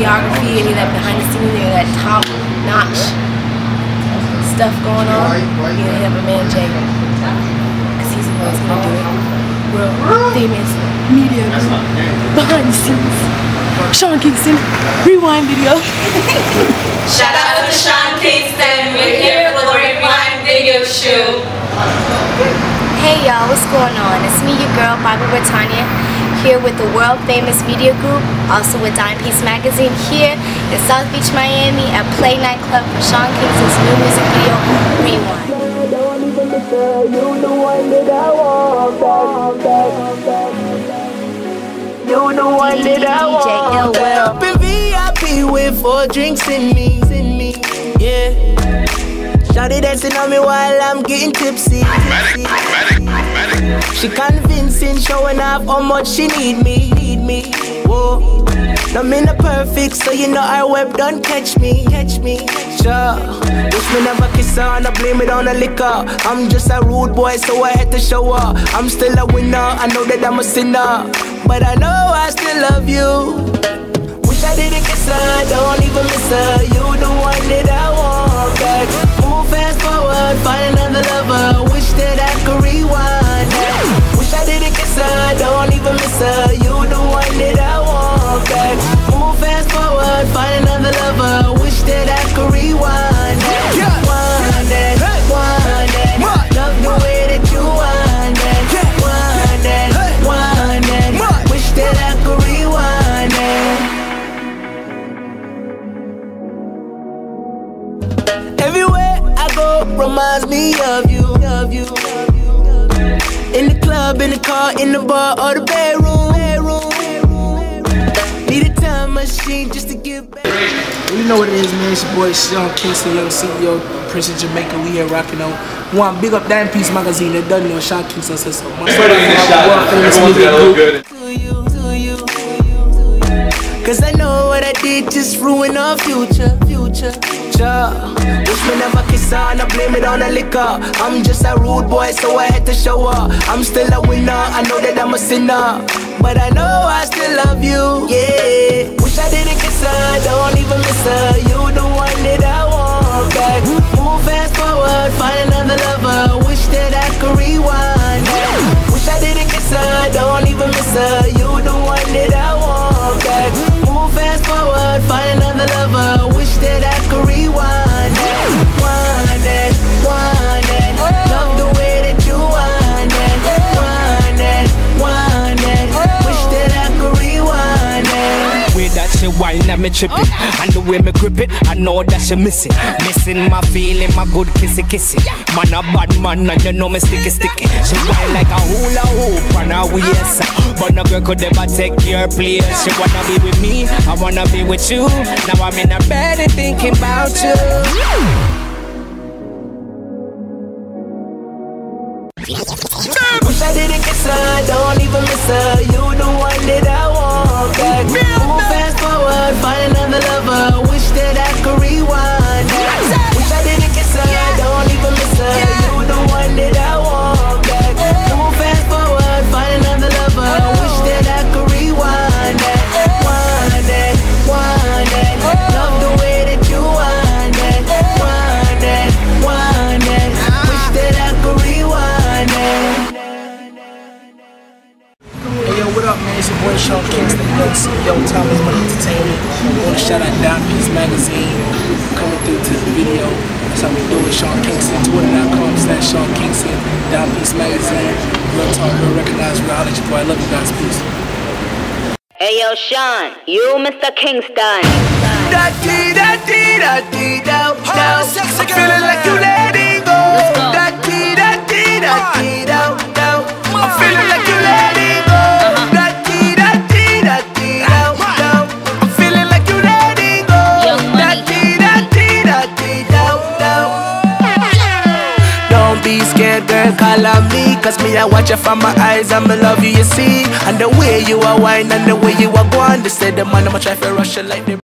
videography, any of that behind the scenes, any of that top-notch stuff going on, you know, hit up my man Jay, because he's the one that's going to do it. World famous media behind the scenes. Sean Kingston, rewind video. Shout out to Sean Kingston. We're here for the rewind video shoot. Hey y'all, what's going on? It's me, your girl, Bobby Britannia, here with the world famous media group, also with Dime Piece Magazine, here in South Beach, Miami, at Play Nightclub for Sean Kingston's new music video, Rewind. You the one that I want. Up in VIP with 4 drinks in me. Yeah. Shawty dancing on me while I'm getting tipsy. She convincing, showing off how much she need me. Whoa. Now me not perfect, so you know her web don't catch me. Sure. Wish me never kiss her and I blame it on the liquor. I'm just a rude boy, so I had to show her. I'm still a winner, I know that I'm a sinner, but I know I still love you. Wish I didn't kiss her, don't even miss her. You the one that I want back. Move fast forward, find another lover. Wish that I could rewind that. Wish I didn't kiss her, don't even miss her. You the one that I want back. Move fast forward, find another lover. Wish that I could rewind that. Wind that. Love the way that you wind that. Wind that. Wish that I could rewind that. Everywhere I go reminds me of you. In the club, in the car, in the bar, or the bedroom. Need a time machine just to get back. You know what it is, man. It's your boy Sean Kingston, young CEO, Prince of Jamaica. We here rocking on. One big up Dime Piece Magazine. They done know Sean Kingston says so. My Cause I know what I did just ruined our future. Wish me never kiss her and I blame it on the liquor. I'm just a rude boy, so I had to show her. I'm still a winner, I know that I'm a sinner, but I know I still love you. Yeah. Wish I didn't kiss her, don't even miss her. You the one that I want back. Move fast forward, find another lover. Wish that I could rewind that. Wish I didn't kiss her, don't even miss her. You the one that I want back. Move fast forward, find another lover. Wish that I could rewind that. Wind that. Love the way that you wind that. Wind that. Wish that I could rewind that. Way that she whine and me trippin', and the way me grip it, I know that she missing my feeling, my good kissy. Man a bad man and you know me sticky. She whine like a hula hoop on her waist, but no girl could ever take your place. She wanna be with me, I wanna be with you. Now I'm in a bed and thinking about you. Wish I didn't kiss her, don't even miss her. You the one that I want back. Move fast forward, find another lover. Wish that I could rewind that. Wish I didn't kiss her, don't even miss her. You the one that I want back. Move fast forward, find another lover. Wish that I could rewind that. Wind that. Love the way that you wind that. Wind that. Wish that I could rewind that. Hey yo, what up, man? It's your boy Sean Kingston, young CEO, Thomas Money Entertainment. I want to shout out Dime Piece Magazine coming through to the video. That's how we do it. Sean Kingston, Twitter.com/Sean Kingston, Dime Piece Magazine. Real talk, real recognized, real holla at your boy. I love you guys. Peace. Hey yo, Sean, you Mr. Kingston. I'm feeling like you letting go. I'm feeling like you letting go. I'm feeling like you letting go. Don't be scared, girl, call on me. Cause me, I watch you from my eyes and me love you, you see. And the way you are whine and the way you are going, they say the man, I'ma try to rush you like the